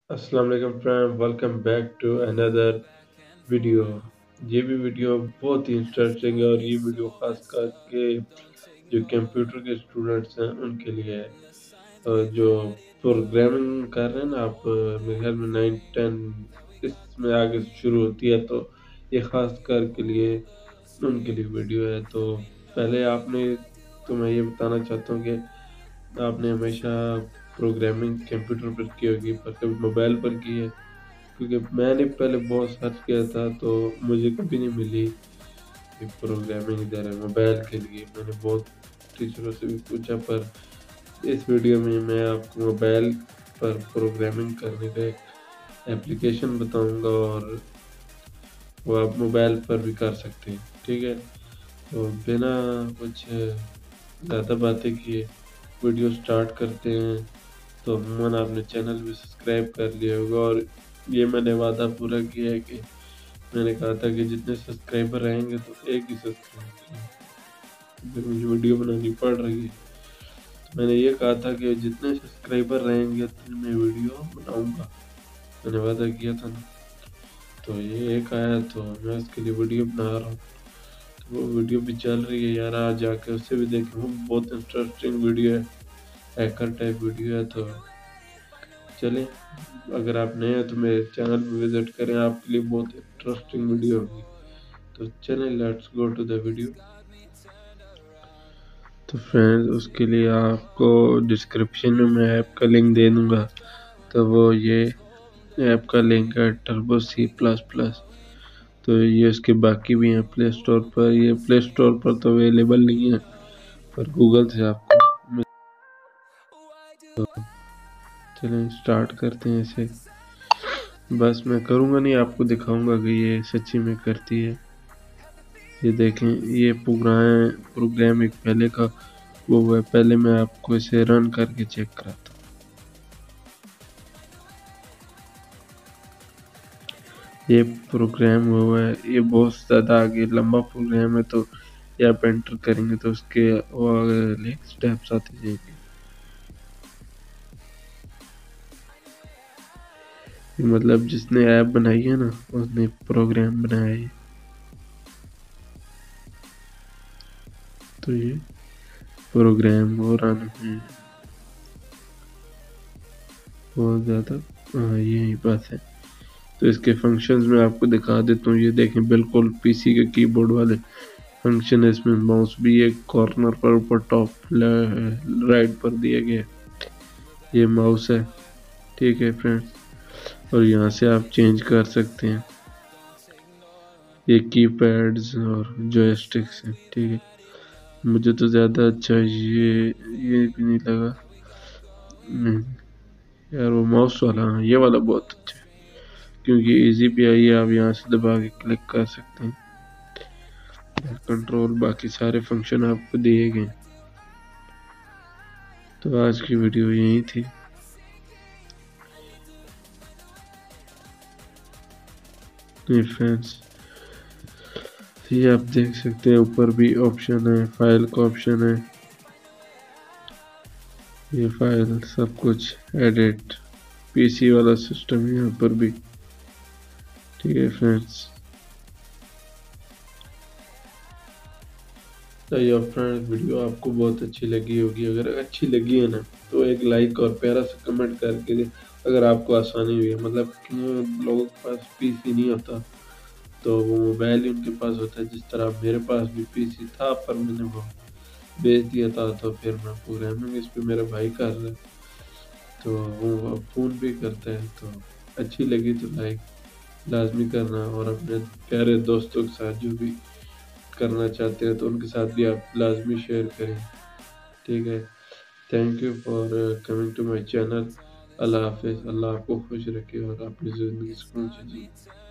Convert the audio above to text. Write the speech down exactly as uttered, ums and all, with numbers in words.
السلام علیکم friend, welcome back to another video. یہ بھی ویڈیو بہت ہی انٹرسٹنگ ہے اور یہ ویڈیو خاص کر کے جو کمپیوٹر کے اسٹوڈنٹس ہیں ان کے لیے ہے، اور جو پروگرامنگ کر رہے ہیں نا آپ، میرے خیال میں نائن ٹین اس میں آگے سے شروع ہوتی ہے، تو یہ خاص کر کے لیے ان کے لیے ویڈیو ہے۔ تو پہلے آپ نے تو میں یہ بتانا چاہتا ہوں کہ آپ نے ہمیشہ پروگرامنگ کمپیوٹر پر کی ہوگی پر کبھی موبائل پر کی ہے، کیونکہ میں نے پہلے بہت سرچ کیا تھا تو مجھے کبھی نہیں ملی کہ پروگرامنگ ادھر ہے موبائل کے لیے۔ میں نے بہت ٹیچروں سے بھی پوچھا، پر اس ویڈیو میں میں آپ کو موبائل پر پروگرامنگ کرنے کا ایک ایپلیکیشن بتاؤں گا، اور وہ آپ موبائل پر بھی کر سکتے ہیں، ٹھیک ہے؟ تو بنا کچھ زیادہ باتیں کیے ویڈیو سٹارٹ کرتے ہیں۔ تو عموماً آپ نے چینل بھی سبسکرائب کر لیا ہوگا، اور یہ میں نے وعدہ پورا کیا ہے کہ میں نے کہا تھا کہ جتنے سبسکرائبر رہیں گے تو ایک ہی سبسکرائب کریں، پھر مجھے ویڈیو بنانی پڑ رہی ہے۔ تو میں نے یہ کہا تھا کہ جتنے سبسکرائبر رہیں گے اتنے میں ویڈیو بناؤں گا، میں نے وعدہ کیا تھا نا۔ تو یہ ایک آیا تو میں اس کے لیے ویڈیو بنا رہا ہوں، تو وہ ویڈیو بھی چل رہی ہے یار، آج جا کے اسے بھی دیکھیں، وہ بہت انٹرسٹنگ ویڈیو ہے، ہیکر ٹائپ ویڈیو ہے۔ تو چلیں، اگر آپ نئے ہیں تو میرے چینل پہ وزٹ کریں، آپ کے لیے بہت انٹرسٹنگ ویڈیو ہوگی۔ تو چلیں، let's go to the video. تو فرینڈز، اس کے لیے آپ کو ڈسکرپشن میں میں ایپ کا لنک دے دوں گا، تو وہ یہ ایپ کا لنک ہے ٹربو سی پلس پلس۔ تو یہ اس کے باقی بھی ہیں پلے اسٹور پر، یہ پلے اسٹور پر تو اویلیبل نہیں ہے، پر گوگل سے آپ کو مل۔ تو چلیں سٹارٹ کرتے ہیں اسے، بس میں کروں گا نہیں، آپ کو دکھاؤں گا کہ یہ سچی میں کرتی ہے۔ یہ دیکھیں، یہ پروگرام پروگرام ایک پہلے کا وہ ہے، پہلے میں آپ کو اسے رن کر کے چیک کراتا ہوں۔ یہ پروگرام وہ ہے، یہ بہت زیادہ آگے لمبا پروگرام ہے، تو یہ آپ انٹر کریں گے تو اس کے وہ سٹیپس آتے جائیں گے۔ مطلب جس نے ایپ بنائی ہے نا، اس نے پروگرام بنایا ہے۔ تو یہ پروگرام وہ رن ہے بہت زیادہ، ہاں یہی بات ہے۔ تو اس کے فنکشنز میں آپ کو دکھا دیتا ہوں، یہ دیکھیں بالکل پی سی کے کی بورڈ والے فنکشن ہے۔ اس میں ماؤس بھی ایک کارنر پر اوپر ٹاپ رائٹ پر دیا گیا ہے، یہ ماؤس ہے، ٹھیک ہے فرینڈز، اور یہاں سے آپ چینج کر سکتے ہیں، یہ کی پیڈز اور جوئی سٹکس ہیں، ٹھیک ہے۔ مجھے تو زیادہ اچھا یہ یہ بھی نہیں لگا یار، وہ ماؤس والا، ہاں یہ والا بہت اچھا ہے، کیونکہ ایزی پہ آئیے، آپ یہاں سے دبا کے کلک کر سکتے ہیں، کنٹرول باقی سارے فنکشن آپ کو دیے گئے۔ تو آج کی ویڈیو یہی تھی۔ فرینڈز، یہ آپ دیکھ سکتے ہیں اوپر بھی آپشن ہے، فائل کا آپشن ہے، یہ فائل سب کچھ ایڈٹ، پی سی والا سسٹم ہے یہاں پر بھی، ٹھیک ہے فرینڈز۔ یا فرینڈ، ویڈیو آپ کو بہت اچھی لگی ہوگی، اگر اچھی لگی ہے نا تو ایک لائک اور پیارا سا کمنٹ کر کے دے، اگر آپ کو آسانی ہوئی ہے، مطلب کہ لوگوں کے پاس پی سی نہیں ہوتا تو وہ موبائل ہی ان کے پاس ہوتا ہے، جس طرح میرے پاس بھی پی سی تھا پر میں نے وہ بیچ دیا تھا، تو پھر میں پروگرامنگ اس پہ میرا بھائی کر رہا ہے، تو وہ فون پہ کرتا ہے۔ تو اچھی لگی تو لائک لازمی کرنا، اور اپنے پیارے دوستوں کے ساتھ جو بھی کرنا چاہتے ہیں تو ان کے ساتھ بھی آپ لازمی شیئر کریں، ٹھیک ہے۔ Thank you for coming to my channel. اللہ حافظ، اللہ آپ کو خوش رکھے اور اپنی زندگی سکون سے جی۔